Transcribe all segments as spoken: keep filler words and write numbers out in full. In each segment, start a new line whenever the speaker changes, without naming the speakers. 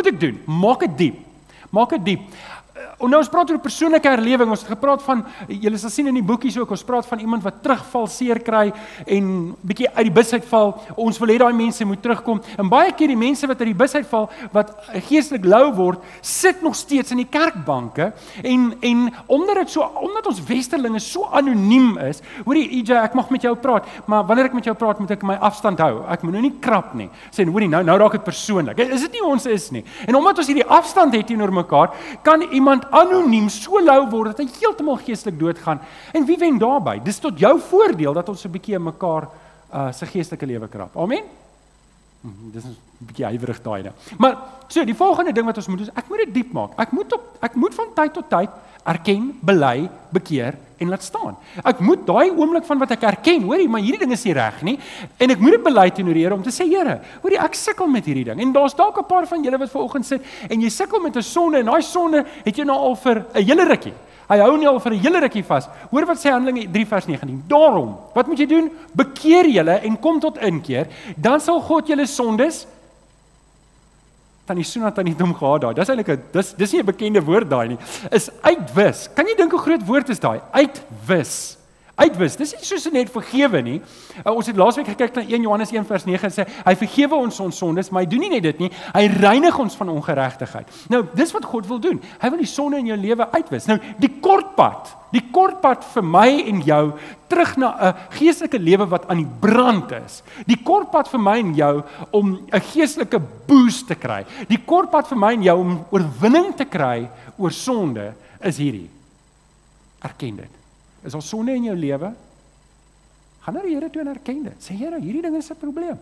moet ek doen? Maak dit diep. Maak dit diep. Uh, nou ons praat oor persoonlike herlewing, ons het gepraat van, julle sal sien in die boekies ook, ons praat van iemand wat terugval, seer kry, en bietjie uit die bus uitval, ons wil hê daai mense moet terugkom, en baie keer die mense wat uit die bus uitval, wat geestelik lou word, sit nog steeds in die kerkbanke, en, en omdat het so, omdat ons westerlinge so anoniem is, hoorie E J, ek mag met jou praat, maar wanneer ek met jou praat, moet ek my afstand hou, ek moet nou nie krap nie, sê, hoorie, nou, nou raak het persoonlik, is dit nie ons is nie, en omdat ons hierdie afstand het teenoor mekaar, kan iemand anoniem so lou word, dat hy heeltemal geestelik doodgaan, en wie wen daarby? Dis tot jou voordeel, dat ons 'n bietjie in mekaar uh, sy geestelike lewe krap, amen? Hm, dis 'n bietjie huiwerig daai nou. Maar, so, die volgende ding wat ons moet doen, is, ek moet dit diep maak, ek moet, op, ek moet van tyd tot tyd, erken, bely, bekeer, en laat staan. Ek moet daai oomblik van wat ek erken, hoorie, maar hierdie ding is nie reg nie, en ek moet dit bely teenoor die Here om te sê, Here, hoorie, ek sukkel met hierdie ding, en daar's dalk 'n paar van julle wat vanoggend sit, en jy sukkel met 'n sonde, en daai sonde het jy nou al vir 'n hele rukkie, hy hou nie al vir 'n hele rukkie vas, hoor wat sê Handelinge drie vers negentien, daarom, wat moet jy doen? Bekeer julle, en kom tot inkeer, dan sal God julle sondes, Tannie Soena het nie dom gehad daai. Dis eintlik 'n dis dis nie 'n bekende woord daai nie. Is uitwis. Kan jy dink hoe groot woord is daai? Uitwis. Uitwis. Dis nie soos net vergewe nie. Uh, ons het laasweek gekyk na een Johannes een vers nege en sê hy vergewe ons ons sondes, maar hy doen nie net dit nie. Hy reinig ons van ongeregtigheid. Nou, dis wat God wil doen. Hy wil die sonde in jou lewe uitwis. Nou, die kortpad, die kortpad vir my en jou terug na 'n geestelike lewe wat aan die brand is. Die kortpad vir my en jou om 'n geestelike boost te kry. Die kortpad vir my en jou om oorwinning te kry oor sonde is hierdie. Erken dit. Is al sonde in jou lewe? Gaan na die Here toe en erken dit. Sê Here, hierdie ding is 'n probleem.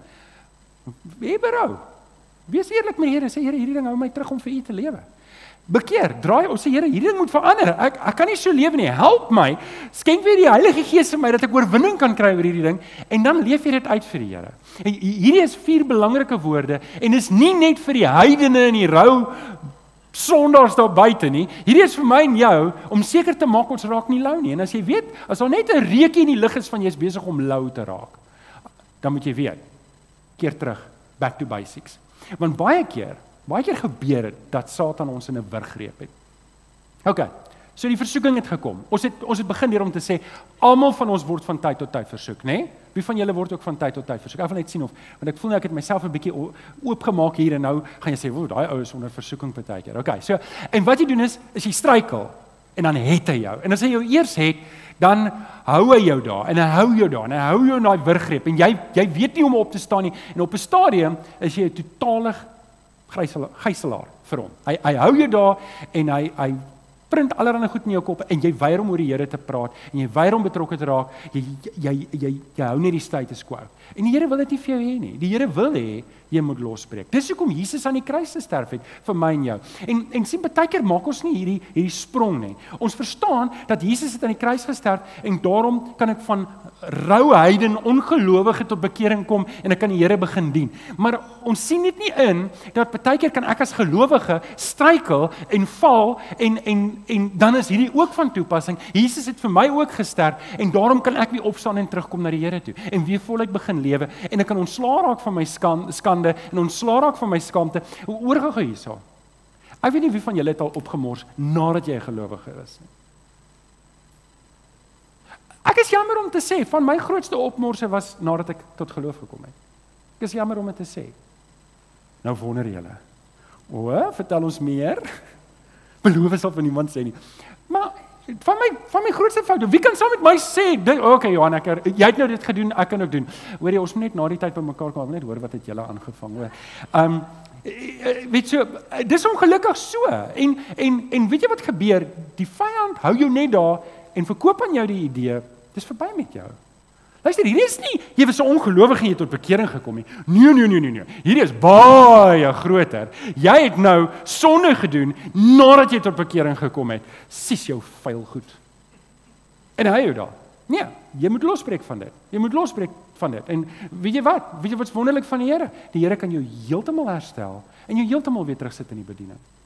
Hê berou. Wees eerlik met die Here, sê Here, hierdie ding hou my terug om vir U te lewe. Bekeer, draai om, sê Here, hierdie ding moet verander. Ek ek kan nie so lewe nie. Help my. Skenk weer die Heilige Gees vir my dat ek oorwinning kan kry oor hierdie ding en dan leef jy dit uit vir die Here. En hierdie is vier belangrike woorde en is nie net vir die heidene in die rou sondaars daar buite nie. Hierdie is vir my en jou om seker te maak ons raak nie lou nie. En as jy weet, as daar net 'n reukie in die lug is van jy's besig om lou te raak, dan moet jy weet, keer terug, back to basics. Want baie keer, baie keer gebeur dit dat Satan ons in 'n wurggreep het. OK. So die versoeking het gekom. Ons het ons het begin hier om te sê almal van ons word van tyd tot tyd versoek, né? Nee? Wie van julle word ook van tyd tot tyd versoek? Ek wil net sien of want ek voel nou ek het myself 'n bietjie oopgemaak hier en nou gaan jy sê, "Woe, daai ou is onder versoeking partykeer." OK. So en wat jy doen is is jy struikel en dan het hy jou. En as hy jou eers het, dan hou hy jou daar en hy hou jou daar en hy hou jou in daai wurggreep en jy jy weet nie hoe om op te staan nie. En op 'n stadium is jy 'n totale gijslaar vir hom. Hy hy hou jou daar en hy hy print allerlei goed in jou kop en jy weier om oor die Here te praat en jy weier om betrokke te raak. Jy jy jy jy, jy hou net die status quo. En die Here wil dit nie vir jou hê nie. Die Here wil hê jy moet losbreek. Dis hoekom Jesus aan die kruis gesterf het vir my en jou. En en sien baie keer maak ons nie hierdie hierdie sprong nie. Ons verstaan dat Jesus het aan die kruis gesterf en daarom kan ek van rou heiden ongelowige tot bekering kom en ek kan die Here begin dien. Maar ons sien dit nie in dat baie keer kan ek as gelowige struikel en val en en en dan is hierdie ook van toepassing. Jesus het vir my ook gesterf en daarom kan ek weer opstaan en terugkom na die Here toe en weer voluit begin lewe en ek kan ontslaa raak van my skande en ontslaa raak van my skaamte. Oorgegee hierso. Ek weet nie wie van julle het al opgemors nadat jy 'n gelowige is nie. Ek is jammer om te sê, van my grootste opmorse was nadat ek tot geloof gekom het. Ek is jammer om dit te sê. Nou wonder julle. O, vertel ons meer. Beloof sal van niemand sê nie. Maar van my van my grootste fout, wie kan saam met my sê, oké okay, Johan, ek, jy het nou dit gedoen, ek kan ook doen. Hoor jy, ons moet net na die tyd by mekaar kom, net hoor wat het julle aangevang, hoor. Um, weet so, dis ongelukkig so, en, en, en weet jy wat gebeur, die vyand hou jou net daar, en verkoop aan jou die idee, dis verby met jou. Luister, hierdie is nie, jy was so ongelowig en jy het tot bekering gekom nie. Nee, nee, nee, nee, nee. Hierdie is baie groter. Jy het nou sonde gedoen nadat jy tot bekering gekom het. Sies jou vuil goed. En hy jou daar. Nee, jy moet losbreek van dit. Jy moet losbreek van dit. En weet jy wat? Weet jy wat's wonderlik van die Here? Die Here kan jou heeltemal herstel en jou heeltemal weer terugsit in die bediening.